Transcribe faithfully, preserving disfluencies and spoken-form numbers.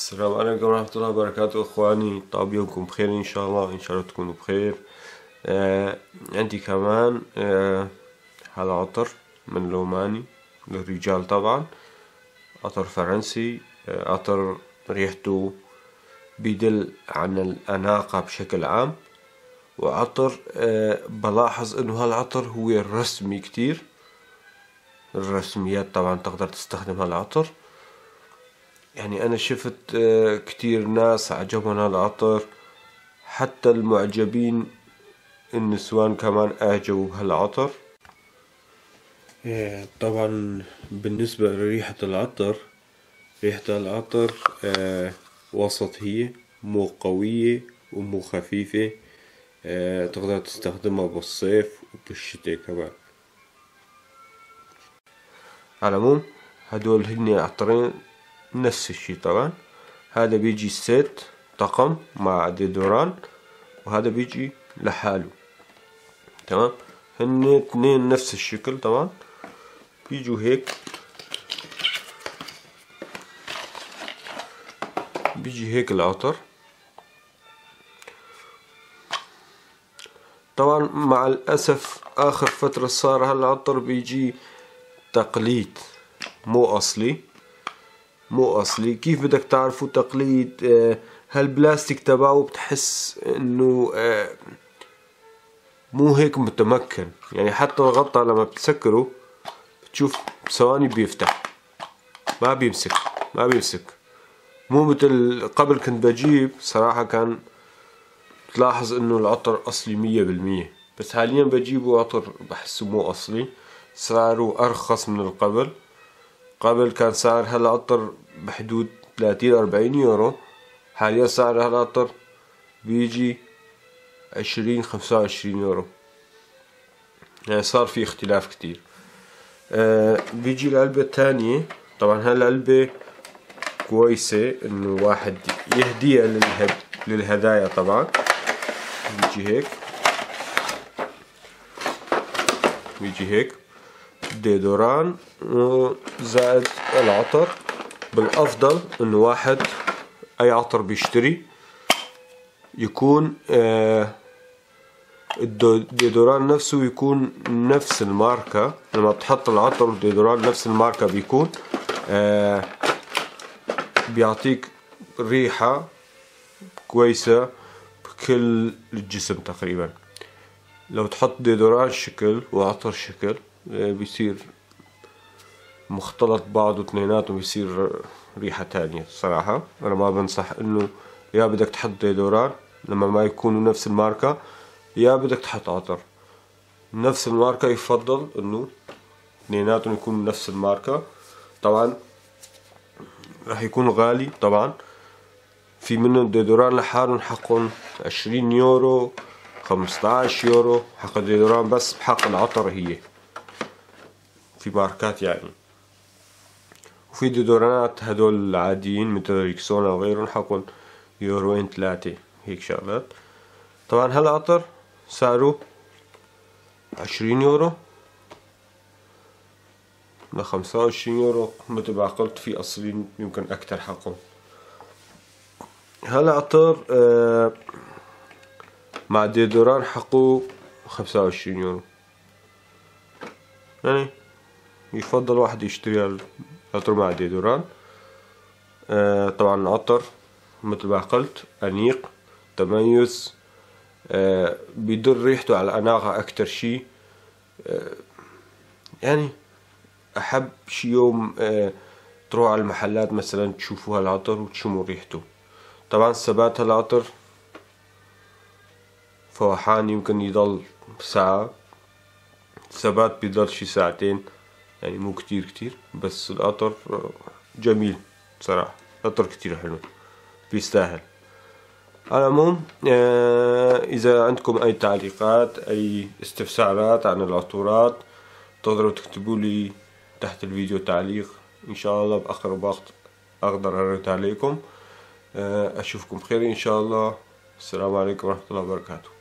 السلام عليكم ورحمة الله وبركاته اخواني، طاب يومكم بخير ان شاء الله، ان شاء الله تكونوا بخير. آه عندي كمان آه هذا عطر من لوماني للرجال طبعا، عطر فرنسي. آه عطر ريحته بيدل عن الأناقة بشكل عام، وعطر آه بلاحظ انه هالعطر هو رسمي كتير. الرسميات طبعا تقدر تستخدم هالعطر، يعني أنا شفت كتير ناس عجبهم هالعطر، حتى المعجبين النسوان كمان أعجبوا بهالعطر. طبعا بالنسبة لريحة العطر، ريحة العطر وسطية، مو قوية ومو خفيفة. تقدر تستخدمها بالصيف وبالشتاء كمان. على العموم هدول هن عطرين نفس الشي طبعا. هذا بيجي سيت طقم مع ديدوران، وهذا بيجي لحاله. تمام، هن اثنين نفس الشكل طبعا، بيجوا هيك، بيجي هيك العطر. طبعا مع الأسف آخر فترة صار هالعطر بيجي تقليد، مو أصلي. مو أصلي كيف بدك تعرفوا تقليد؟ آه هالبلاستيك تبعه بتحس انه آه مو هيك متمكن، يعني حتى الغطاء لما بتسكره بتشوف بثواني بيفتح، ما بيمسك ما بيمسك مو مثل قبل. كنت بجيب صراحة كان تلاحظ انه العطر اصلي مية بالمية، بس حاليا بجيبه عطر بحسه مو اصلي. سعره ارخص من القبل. قبل كان سعر هالعطر بحدود ثلاثين أربعين يورو، حاليا سعر هالعطر بيجي عشرين خمسة وعشرين يورو، يعني صار في اختلاف كتير. آه بيجي العلبة الثانية. طبعا هالعلبة كويسة انه واحد يهديها للهد... للهدايا. طبعا بيجي هيك، بيجي هيك ديدوران زائد العطر. بالافضل انه واحد اي عطر بيشتري يكون آه الديدوران نفسه يكون نفس الماركة. لما بتحط العطر والديدوران نفس الماركة بيكون آه بيعطيك ريحة كويسة بكل الجسم تقريبا. لو تحط ديدوران شكل وعطر شكل آه بيصير مختلط بعض واثنيناتهم، بيصير ريحة تانية. صراحة أنا ما بنصح إنه يا بدك تحط ديدوران لما ما يكونوا نفس الماركة، يا بدك تحط عطر نفس الماركة. يفضل إنه اثنيناتهم يكونوا نفس الماركة. طبعا راح يكون غالي طبعا، في منهم ديدوران لحالهم حقهم عشرين يورو خمسطعش يورو حق الديدوران، بس بحق العطر هي في ماركات يعني. وفي ديدورانات هدول العاديين مثل ريكسونا وغيرهم حقهم يوروين ثلاثة هيك شغلات. طبعا هالعطر سعره عشرين يورو لخمسة وعشرين يورو مثل ما قلت. في أصلين يمكن أكتر حقهم. هالعطر آه مع ديدوران حقه خمسة وعشرين يورو، يعني يفضل واحد يشتري العطر مع ديدوران. آه طبعا العطر مثل ما قلت أنيق، تميز، آه بيدل ريحته على الأناقة أكتر شي. آه يعني أحب شي يوم آه تروح على المحلات مثلا تشوفوا هالعطر وتشموا ريحته. طبعا ثبات هالعطر فوحان يمكن يضل ساعة، ثبات بيضل شي ساعتين، يعني مو كتير كتير، بس العطر جميل صراحة. عطر كتير حلو بيستاهل. على العموم آه إذا عندكم أي تعليقات أي استفسارات عن العطورات تقدروا تكتبوا لي تحت الفيديو تعليق، إن شاء الله بأقرب وقت أقدر أرد عليكم. آه أشوفكم بخير إن شاء الله. السلام عليكم ورحمة الله وبركاته.